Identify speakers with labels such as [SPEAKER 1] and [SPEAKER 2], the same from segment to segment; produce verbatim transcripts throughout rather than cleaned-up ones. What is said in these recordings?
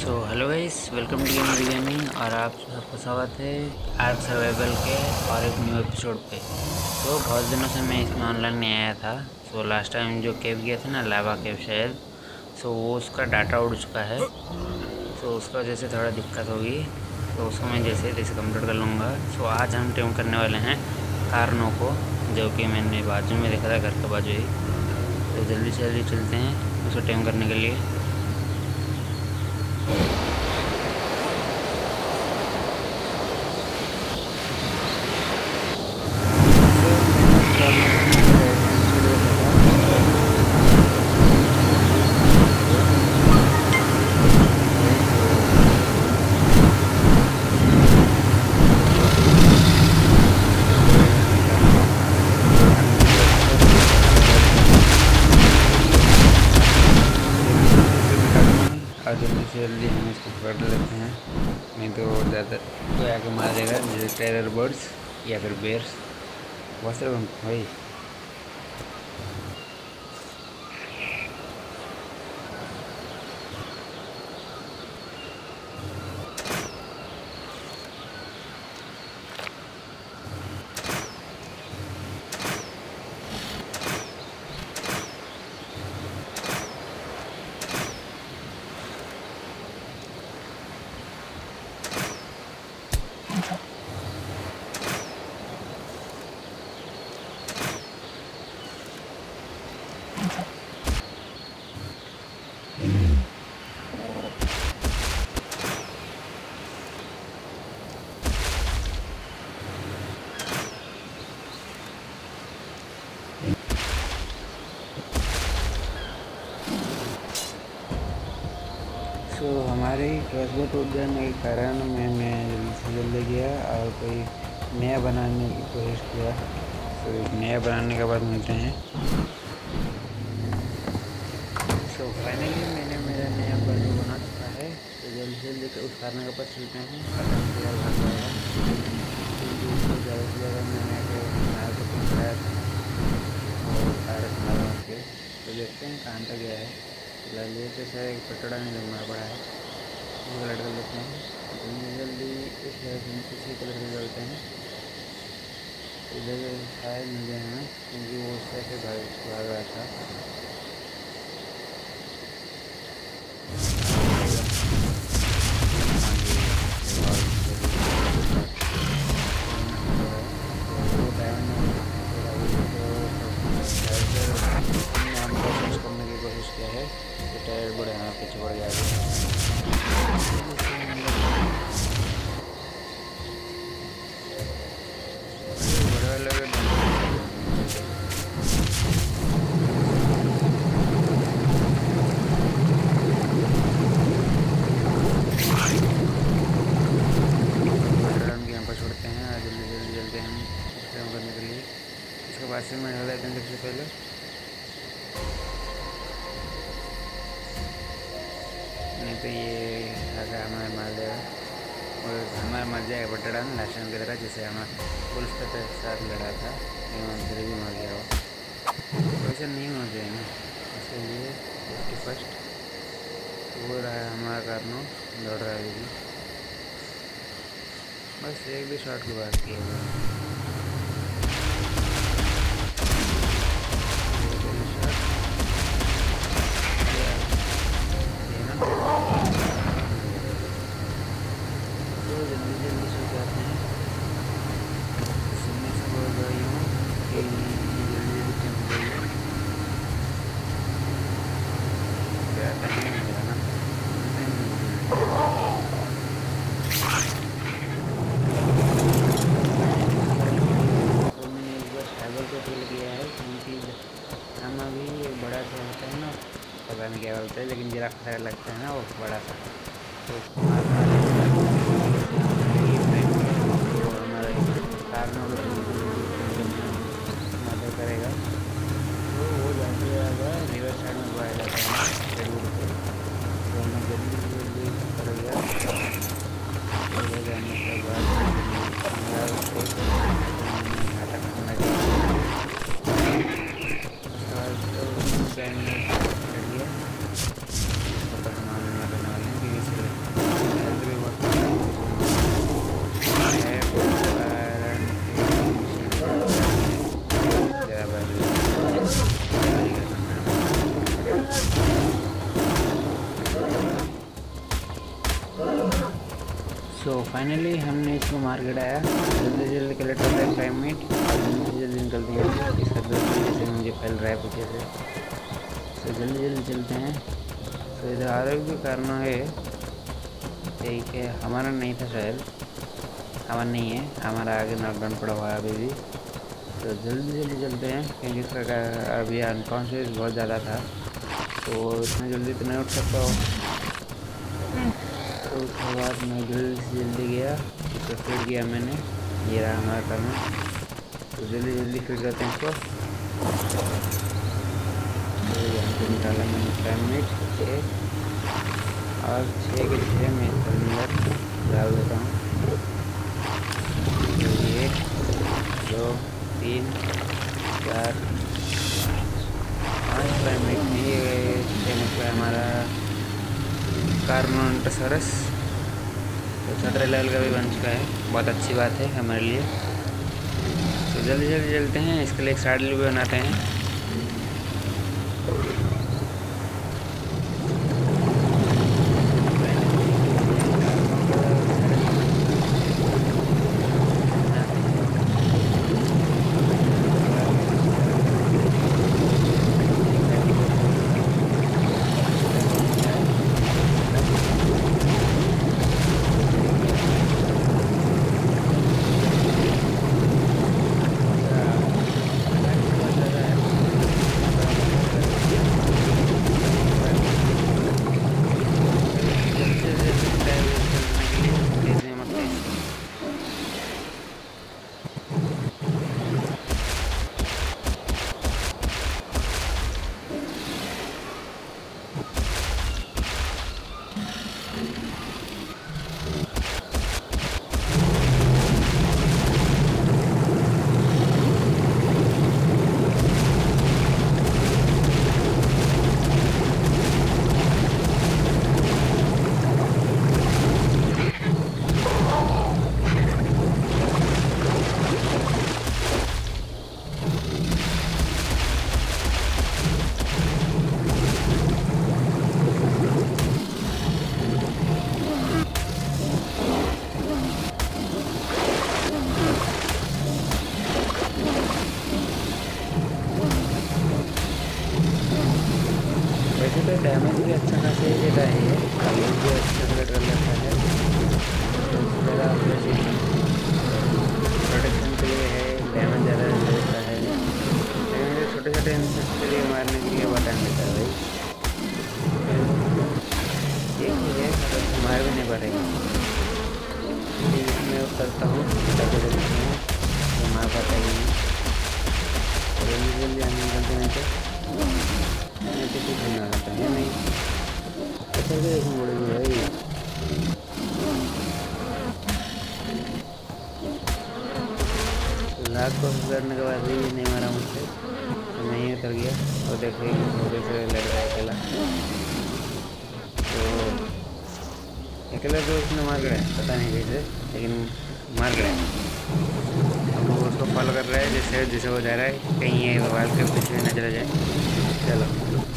[SPEAKER 1] So hello guys, welcome to game gaming और आप सबका स्वागत है आर्क सर्वाइवल के और एक न्यू एपिसोड पे। तो बहुत दिनों से मैं इसमें ऑनलाइन नहीं आया था। सो लास्ट टाइम जो केव गया था ना, लावा केव शायद, सो वो उसका डाटा उड़ चुका है। सो उसका वजह से थोड़ा दिक्कत होगी, तो उसको मैं जैसे तैसे कंप्लीट कर लूँगा। सो आज हम टेम करने वाले हैं कार्नो को, जो कि मैंने बाजू में देखा था, घर के बाजू ही। तो जल्दी से जल्दी चलते हैं उसको टेम करने के लिए। और जल्दी से जल्दी हम इसको पकड़ लेते हैं, नहीं तो ज़्यादा कोई आके मार देगा, जैसे टेरर बर्ड्स या फिर बेर्स। बहुत सारे भाई। तो हमारे क्रॉसबो टूट जाने के कारण मैंने जल्दी से जल्दी गया और कोई नया बनाने की कोशिश किया। तो नया बनाने के बाद मिलते हैं। तो फाइनली मैंने मेरा नया क्रॉसबो बना चुका है। तो जल्दी से जल्दी उस कारने के पास चलते हैं। क्योंकि ज़्यादा से ज़्यादा मैंने तो पकड़ाया था और सारे मार के। तो देखते हैं कहाँ तक गया है। फिलहाल ये कैसे एक पटड़ा नहीं लगना पड़ा है, वो कलर कर लेते हैं। जल्दी जल्दी इस किसी कलर से डालते हैं। इधर शायद मिल गए हैं, क्योंकि वो उस तरह से भाग भाग रहा था। करने की कोशिश किया है तो टायर बड़े यहाँ पीछे पड़ गया है। छोड़ते हैं और जल्दी जल्दी जल्दी हम काम करने के लिए इसके पास से मैं लेते हैं सबसे पहले। नहीं तो ये आगे हमारे मार देगा और हमारा मर जाएगा बटड़ा ना लास्ट टाइम की तरह, जैसे हमारा पुलिस के साथ लड़ा था, इधर भी मर गया हो। वैसे नहीं होना चाहिए ना, इसलिए फिफ्टी फर्स्ट वो रहा है हमारा कार्नो, दौड़ रहा है भी। बस एक भी शॉट की बात की है। पता नहीं क्या बोलते हैं, लेकिन जिराफ का लगता है ना वो बड़ा सा, तो हमारा मदद करेगा। तो वो जाते जाएगा रिवर साइड में बढ़ाया जाता है रोड पे। तो हमें जल्दी से जल्दी कर गया जाने के बाद घाटा करना सो फाइनली हमने इसको मार गिराया। जल्दी जल्दी कलेक्ट होता है फाइव मिनट, जल्दी जल्दी निकलती है इसका दोस्त जैसे मुझे फैल रहा है पीछे से। तो जल्दी जल्दी चलते हैं। तो इधर आरोग्य भी कारण है, ठीक है हमारा नहीं था शायद, हमारा नहीं है, हमारा आगे नॉकडाउन पड़ा हुआ है अभी भी। तो जल्दी जल्दी चलते हैं क्योंकि इसका अभी अनकॉन्शियस बहुत ज़्यादा था, तो इतना जल्दी तो नहीं उठ सकता हो। तो उसके बाद मैं जल्दी से जल्दी गया, इसको फिट किया मैंने, ये रहा हमारा करना। तो जल्दी जल्दी फिट करते हैं इसको। तो यहाँ से निकाला मैंने फाइव मिनट छः, और छः के छः मैं अंदर डाल देता हूँ। एक दो तीन चार पाँच फाइव मिनट में ये छः मिनट का हमारा कार्बोनोटोसॉरस तो छठे लेवल का भी बन चुका है, बहुत अच्छी बात है हमारे लिए। तो जल्दी जल्दी चलते हैं, इसके लिए एक साइडल भी बनाते हैं। वैसे तो डैमेज भी अच्छा खासा ही देता है, ये भी अच्छा से कर लेता है, तो ज़्यादा प्रोटेक्शन के लिए है, डैमेज ज़्यादा देता है, लेकिन छोटे छोटे इंसेक्ट्स के लिए मारने के लिए बहुत टाइम लेता है भाई। एक ही है तो मार भी नहीं पड़ेगा, मैं करता हूँ तो मार पाता ही नहीं। जल्दी जल्दी आने निकलते हैं तो मैं तो कुछ नहीं आता है नहीं, अच्छा भी देखूँ बोलेगी भाई। लाख कोशिश करने के बाद भी नहीं मारा मुझसे, तो मैं ही उतर गया और देखिए थोड़े से लग रहा है अकेला, तो अकेला तो उसने मार गया पता नहीं कैसे, लेकिन मार गया। अब वो उसको फॉलो कर रहा है जैसे जैसे वो जा रहा है, कहीं ये मोबाइल के पीछे न चला जाए। चलो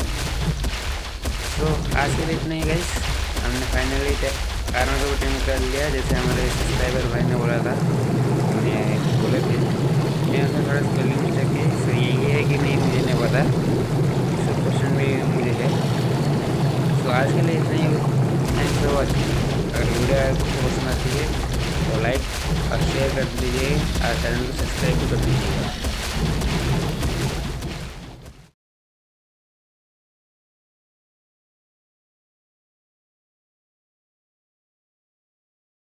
[SPEAKER 1] तो आज के लिए इतना ही गाइस, हमने फाइनली कारण को टीम कर लिया जैसे हमारे सब्सक्राइबर भाई ने बोला था, हमने बोले थे। मैं उसमें थोड़ा स्पेलिंग चेक की, सो यही है कि नहीं मुझे नहीं पता, सब क्वेश्चन भी मुझे है। तो आज के लिए इतना ही, थैंक्स फॉर वॉचिंग। अगर वीडियो आपको पसंद आती है तो लाइक और शेयर कर दीजिए और चैनल को सब्सक्राइब भी कर दीजिएगा।